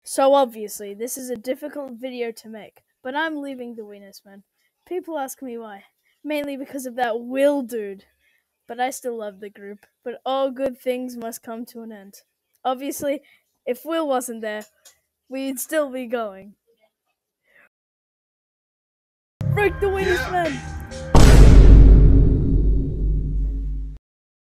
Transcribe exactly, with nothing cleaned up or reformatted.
So obviously, this is a difficult video to make, but I'm leaving the Wenismen. People ask me why. Mainly because of that Will dude. But I still love the group. But all good things must come to an end. Obviously, if Will wasn't there, we'd still be going. Break the Wenismen!